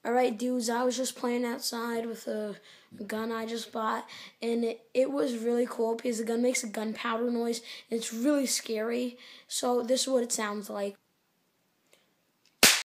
Alright, dudes, I was just playing outside with a gun I just bought, and it was really cool because the gun makes a gunpowder noise, and it's really scary. So this is what it sounds like.